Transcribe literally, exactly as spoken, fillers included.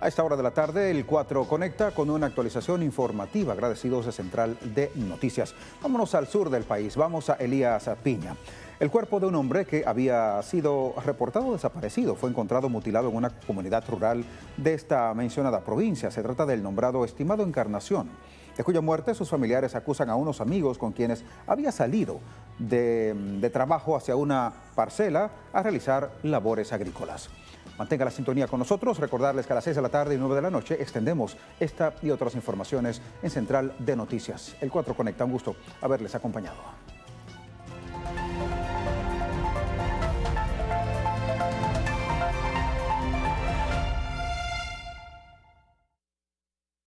A esta hora de la tarde, el cuatro conecta con una actualización informativa. Agradecidos de Central de Noticias. Vámonos al sur del país, vamos a Elías Piña. El cuerpo de un hombre que había sido reportado desaparecido fue encontrado mutilado en una comunidad rural de esta mencionada provincia. Se trata del nombrado Estimado Encarnación, de cuya muerte sus familiares acusan a unos amigos con quienes había salido de, de trabajo hacia una parcela a realizar labores agrícolas. Mantenga la sintonía con nosotros. Recordarles que a las seis de la tarde y nueve de la noche extendemos esta y otras informaciones en Central de Noticias. El cuatro Conecta, un gusto haberles acompañado.